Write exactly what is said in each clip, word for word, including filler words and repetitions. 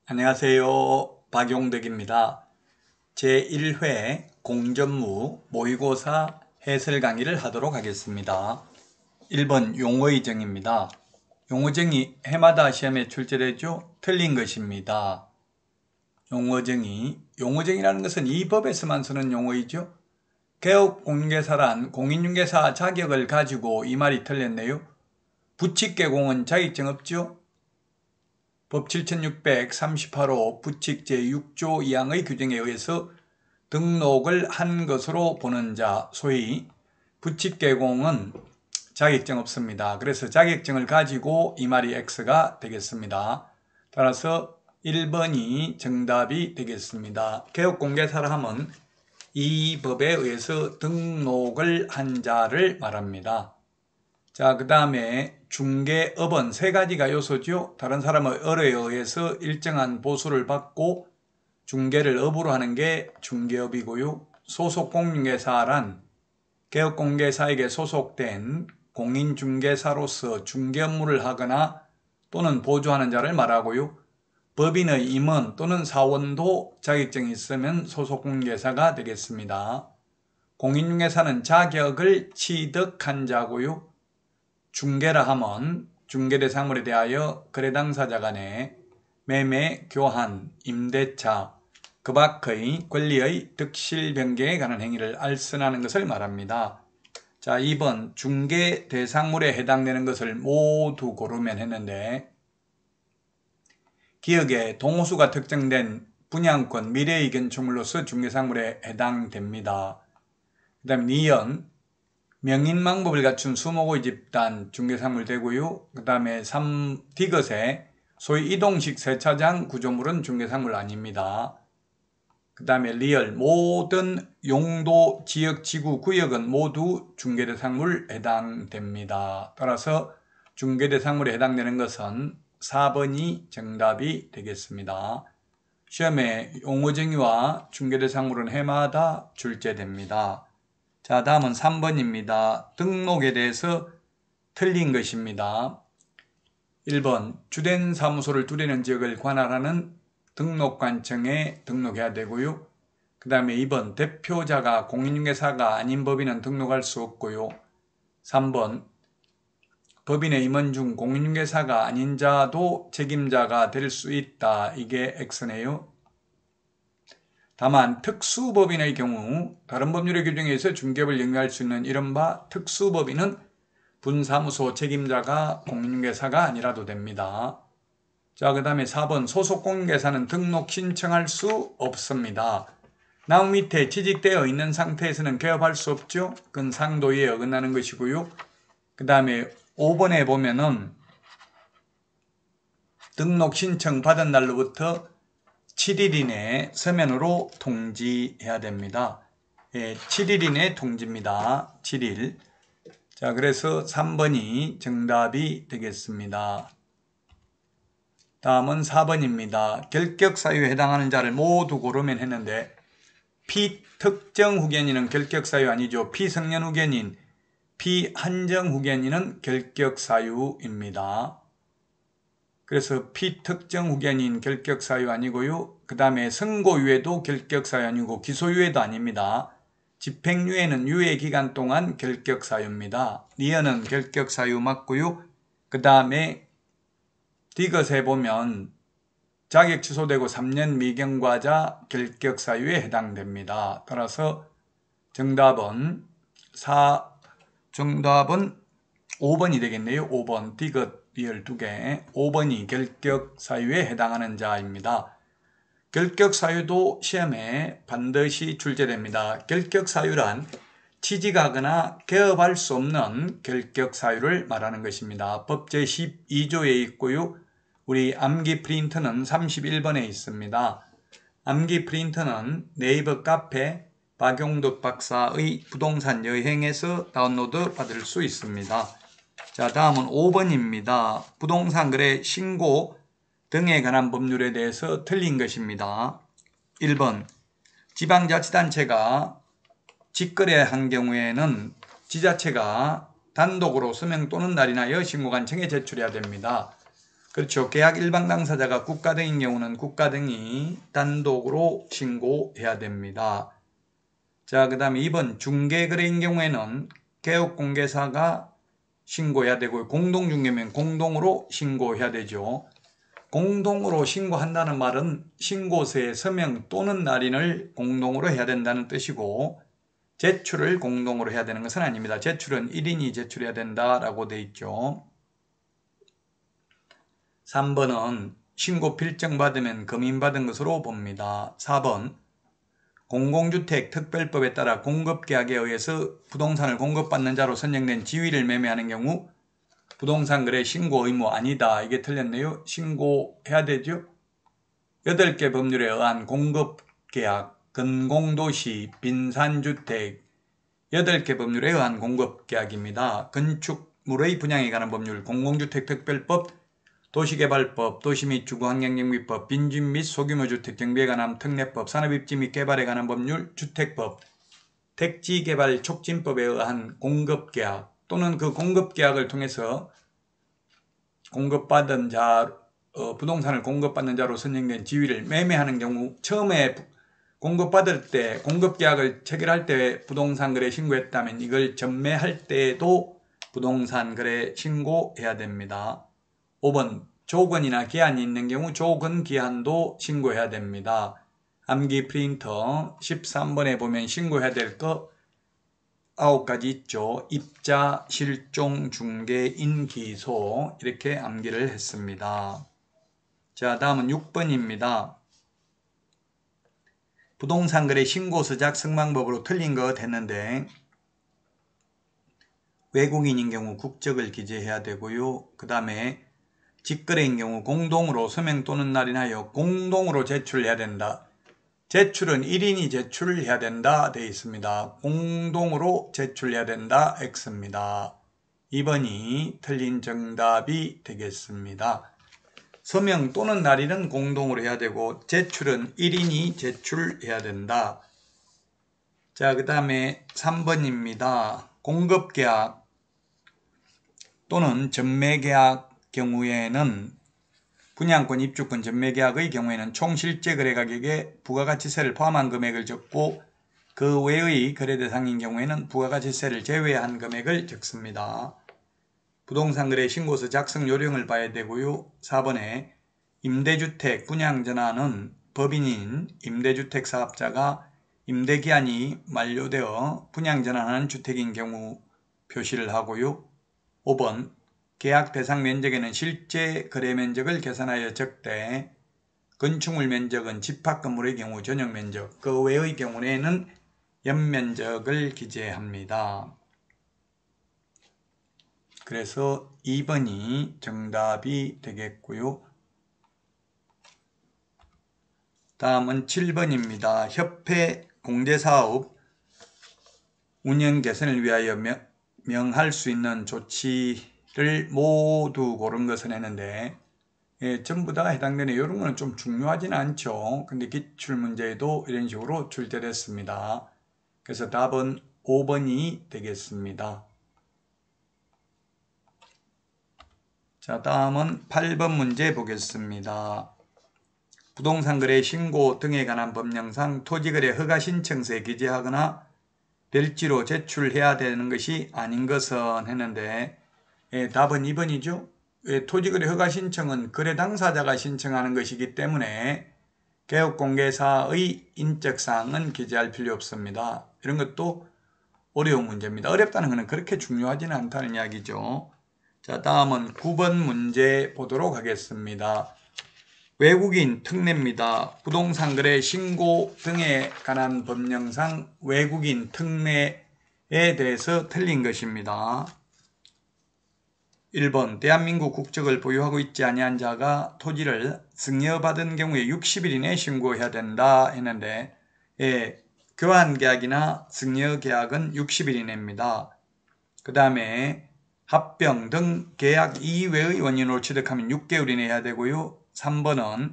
안녕하세요. 박용덕입니다. 제일 회 공전무 모의고사 해설 강의를 하도록 하겠습니다. 일 번 용어의정입니다. 용어정이 해마다 시험에 출제되죠? 틀린 것입니다. 용어정이, 용어정이라는 것은 이 법에서만 쓰는 용어이죠. 개업공인중개사란 공인중개사 자격을 가지고 이 말이 틀렸네요. 부칙개공은 자격증 없죠? 법 칠천육백삼십팔 호 부칙 제육 조 이 항의 규정에 의해서 등록을 한 것으로 보는 자, 소위 부칙개공은 자격증 없습니다. 그래서 자격증을 가지고 이 말이 X가 되겠습니다. 따라서 일 번이 정답이 되겠습니다. 개업공개사라 하면 이 법에 의해서 등록을 한 자를 말합니다. 자, 그 다음에 중개업은 세 가지가 요소죠. 다른 사람의 을에 의해서 일정한 보수를 받고 중개를 업으로 하는 게 중개업이고요. 소속공인중개사란 개업공개사에게 소속된 공인중개사로서 중개 업무를 하거나 또는 보조하는 자를 말하고요. 법인의 임원 또는 사원도 자격증이 있으면 소속공인중개사가 되겠습니다. 공인중개사는 자격을 취득한 자고요. 중개라 하면 중개대상물에 대하여 거래당사자 간의 매매, 교환, 임대차, 그 밖의 권리의 득실 변경에 관한 행위를 알선하는 것을 말합니다. 자, 이 번 중개대상물에 해당되는 것을 모두 고르면 했는데 기억에 동호수가 특정된 분양권, 미래의 건축물로서 중개상물에 해당됩니다. 그 다음 니은 명인망법을 갖춘 수목의 집단 중개상물 되고요. 그 다음에 삼 디귿에 소위 이동식 세차장 구조물은 중개상물 아닙니다. 그 다음에 리얼 모든 용도, 지역, 지구, 구역은 모두 중개대상물 해당됩니다. 따라서 중개대상물에 해당되는 것은 사 번이 정답이 되겠습니다. 시험에 용어정의와 중개대상물은 해마다 출제됩니다. 자, 다음은 삼 번입니다. 등록에 대해서 틀린 것입니다. 일 번 주된 사무소를 두려는 지역을 관할하는 등록관청에 등록해야 되고요. 그 다음에 이 번 대표자가 공인중개사가 아닌 법인은 등록할 수 없고요. 삼 번 법인의 임원 중 공인중개사가 아닌 자도 책임자가 될 수 있다. 이게 X네요. 다만 특수법인의 경우 다른 법률의 규정에 의해서 중개업을 영위할 수 있는 이른바 특수법인은 분사무소 책임자가 공인중개사가 아니라도 됩니다. 자, 그 다음에 사 번 소속공인중개사는 등록 신청할 수 없습니다. 나무 밑에 취직되어 있는 상태에서는 개업할 수 없죠. 그건 상도에 어긋나는 것이고요. 그 다음에 오 번에 보면은 등록 신청 받은 날로부터 칠 일 이내 서면으로 통지해야 됩니다. 예, 칠 일 이내 통지입니다. 칠 일. 자, 그래서 삼 번이 정답이 되겠습니다. 다음은 사 번입니다. 결격사유에 해당하는 자를 모두 고르면 했는데 피특정 후견인은 결격사유 아니죠. 피성년 후견인, 피한정 후견인은 결격사유입니다. 그래서 피특정 후견인 결격사유 아니고요. 그 다음에 선고유예도 결격사유 아니고 기소유예도 아닙니다. 집행유예는 유예기간 동안 결격사유입니다. 니은은 결격사유 맞고요. 그 다음에 디귿에 보면 자격 취소되고 삼 년 미경과자 결격사유에 해당됩니다. 따라서 정답은 사, 정답은 오 번이 되겠네요. 오 번 디귿 리얼 두 개. 오 번이 결격사유에 해당하는 자입니다. 결격사유도 시험에 반드시 출제됩니다. 결격사유란 취직하거나 개업할 수 없는 결격사유를 말하는 것입니다. 법 제십이 조에 있고요. 우리 암기 프린트는 삼십일 번에 있습니다. 암기 프린트는 네이버 카페 박용덕 박사의 부동산 여행에서 다운로드 받을 수 있습니다. 자, 다음은 오 번입니다. 부동산 거래 신고 등에 관한 법률에 대해서 틀린 것입니다. 일 번 지방자치단체가 직거래한 경우에는 지자체가 단독으로 서명 또는 날인하여 신고관청에 제출해야 됩니다. 그렇죠. 계약 일반 당사자가 국가 등인 경우는 국가 등이 단독으로 신고해야 됩니다. 자, 그 다음에 이 번 중개거래인 경우에는 개업공개사가 신고해야 되고 공동중개면 공동으로 신고해야 되죠. 공동으로 신고한다는 말은 신고서에 서명 또는 날인을 공동으로 해야 된다는 뜻이고 제출을 공동으로 해야 되는 것은 아닙니다. 제출은 일 인이 제출해야 된다라고 되어 있죠. 삼 번은 신고 필증받으면 금인받은 것으로 봅니다. 사 번 공공주택 특별법에 따라 공급계약에 의해서 부동산을 공급받는 자로 선정된 지위를 매매하는 경우 부동산 거래 신고 의무 아니다. 이게 틀렸네요. 신고해야 되죠. 여덟 개 법률에 의한 공급계약, 근공도시, 빈산주택 여덟 개 법률에 의한 공급계약입니다. 건축물의 분양에 관한 법률, 공공주택 특별법, 도시개발법, 도시 및 주거환경정비법, 빈집 및 소규모주택 정비에 관한 특례법, 산업입지 및 개발에 관한 법률, 주택법, 택지개발 촉진법에 의한 공급계약 또는 그 공급계약을 통해서 공급받은 자, 어, 부동산을 공급받는 자로 선정된 지위를 매매하는 경우 처음에 공급받을 때 공급계약을 체결할 때 부동산 거래 신고했다면 이걸 전매할 때에도 부동산 거래 신고해야 됩니다. 오 번 조건이나 기한이 있는 경우 조건 기한도 신고해야 됩니다. 암기 프린터 십삼 번에 보면 신고해야 될 거 아홉 가지 있죠. 입자, 실종, 중개, 인기소 이렇게 암기를 했습니다. 자, 다음은 육 번입니다. 부동산 거래 신고서 작성 방법으로 틀린 거 됐는데 외국인인 경우 국적을 기재해야 되고요. 그 다음에 직거래인 경우 공동으로 서명 또는 날인하여 공동으로 제출해야 된다. 제출은 일 인이 제출해야 된다 되어 있습니다. 공동으로 제출해야 된다 X입니다. 이 번이 틀린 정답이 되겠습니다. 서명 또는 날인은 공동으로 해야 되고 제출은 일 인이 제출해야 된다. 자, 그 다음에 삼 번입니다. 공급계약 또는 전매계약 경우에는 분양권, 입주권, 전매계약의 경우에는 총 실제 거래가격에 부가가치세를 포함한 금액을 적고 그 외의 거래 대상인 경우에는 부가가치세를 제외한 금액을 적습니다. 부동산 거래 신고서 작성 요령을 봐야 되고요. 사 번에 임대주택 분양전환은 법인인 임대주택 사업자가 임대기한이 만료되어 분양전환하는 주택인 경우 표시를 하고요. 오 번 계약 대상 면적에는 실제 거래 면적을 계산하여 적되 건축물 면적은 집합 건물의 경우 전용 면적, 그 외의 경우에는 연면적을 기재합니다. 그래서 이 번이 정답이 되겠고요. 다음은 칠 번입니다. 협회 공제사업 운영 개선을 위하여 명, 명할 수 있는 조치를 모두 고른 것을 했는데 예, 전부 다 해당되네. 이런 거는 좀 중요하지는 않죠. 근데 기출문제에도 이런 식으로 출제됐습니다. 그래서 답은 오 번이 되겠습니다. 자, 다음은 팔 번 문제 보겠습니다. 부동산 거래 신고 등에 관한 법령상 토지거래 허가 신청서에 기재하거나 별지로 제출해야 되는 것이 아닌 것은 했는데 예, 답은 이 번이죠. 예, 토지거래 허가 신청은 거래 당사자가 신청하는 것이기 때문에 개업공개사의 인적사항은 기재할 필요 없습니다. 이런 것도 어려운 문제입니다. 어렵다는 것은 그렇게 중요하지는 않다는 이야기죠. 자, 다음은 구 번 문제 보도록 하겠습니다. 외국인 특례입니다. 부동산 거래 신고 등에 관한 법령상 외국인 특례에 대해서 틀린 것입니다. 일 번 대한민국 국적을 보유하고 있지 아니한 자가 토지를 증여받은 경우에 육십 일 이내에 신고해야 된다 했는데 예, 교환계약이나 증여계약은 육십 일 이내입니다. 그 다음에 합병 등 계약 이외의 원인으로 취득하면 육 개월 이내 해야 되고요. 삼 번은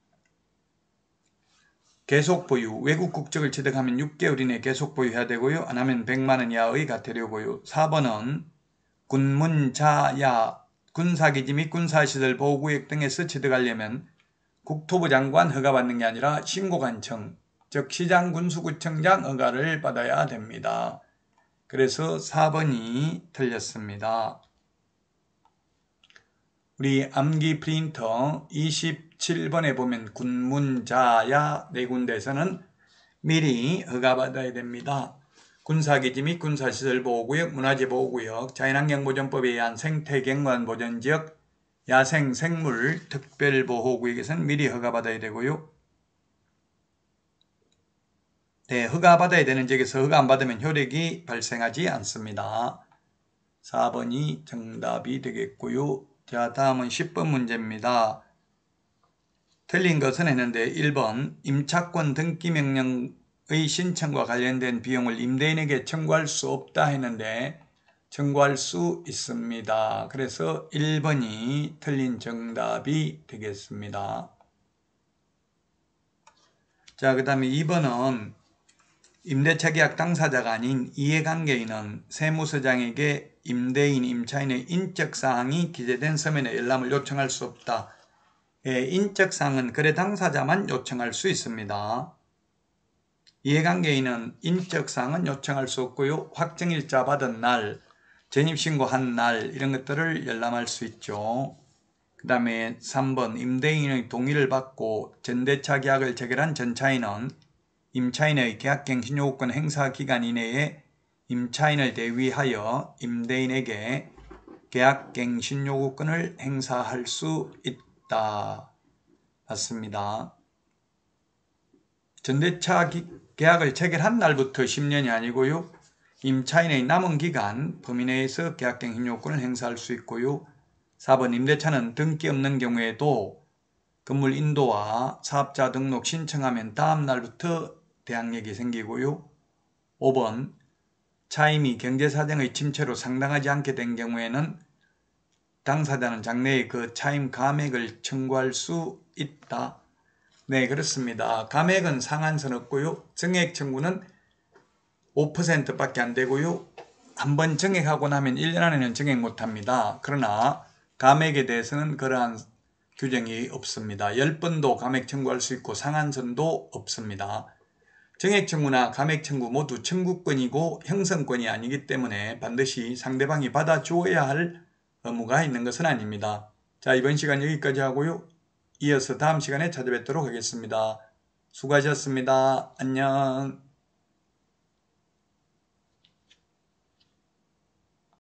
계속 보유, 외국 국적을 취득하면 육 개월 이내 계속 보유해야 되고요. 안 하면 백만 원 이하의 과태료고요. 사 번은 군문자야 군사기지 및 군사시설 보호구역 등에서 취득하려면 국토부 장관 허가받는 게 아니라 신고관청, 즉 시장군수구청장 허가를 받아야 됩니다. 그래서 사 번이 틀렸습니다. 우리 암기 프린터 이십칠 번에 보면 군문자야 네 군데에서는 미리 허가받아야 됩니다. 군사기지 및 군사시설 보호구역, 문화재 보호구역, 자연환경보전법에 의한 생태경관 보전지역, 야생 생물 특별보호구역에서는 미리 허가받아야 되고요. 네, 허가받아야 되는 지역에서 허가 안 받으면 효력이 발생하지 않습니다. 사 번이 정답이 되겠고요. 자, 다음은 십 번 문제입니다. 틀린 것은 했는데 일 번 임차권 등기명령의 신청과 관련된 비용을 임대인에게 청구할 수 없다 했는데 청구할 수 있습니다. 그래서 일 번이 틀린 정답이 되겠습니다. 자, 그 다음에 이 번은 임대차 계약 당사자가 아닌 이해관계인은 세무서장에게 임대인, 임차인의 인적사항이 기재된 서면의 열람을 요청할 수 없다. 예, 인적사항은 거래 당사자만 요청할 수 있습니다. 이해관계인은 인적사항은 요청할 수 없고요. 확정일자 받은 날, 전입신고한 날 이런 것들을 열람할 수 있죠. 그 다음에 삼 번 임대인의 동의를 받고 전대차 계약을 체결한 전차인은 임차인의 계약갱신요구권 행사 기간 이내에 임차인을 대위하여 임대인에게 계약갱신요구권을 행사할 수 있다. 맞습니다. 전대차 기, 계약을 체결한 날부터 십 년이 아니고요. 임차인의 남은 기간 범위 내에서 계약갱신요구권을 행사할 수 있고요. 사 번 임대차는 등기 없는 경우에도 건물 인도와 사업자 등록 신청하면 다음 날부터 대항력이 생기고요. 오 번 차임이 경제사정의 침체로 상당하지 않게 된 경우에는 당사자는 장래에 그 차임 감액을 청구할 수 있다. 네, 그렇습니다. 감액은 상한선 없고요. 정액 청구는 오 퍼센트밖에 안 되고요. 한번 정액하고 나면 일 년 안에는 정액 못합니다. 그러나 감액에 대해서는 그러한 규정이 없습니다. 십 번도 감액 청구할 수 있고 상한선도 없습니다. 정액 청구나 감액 청구 모두 청구권이고 형성권이 아니기 때문에 반드시 상대방이 받아주어야 할 의무가 있는 것은 아닙니다. 자, 이번 시간 여기까지 하고요. 이어서 다음 시간에 찾아뵙도록 하겠습니다. 수고하셨습니다. 안녕.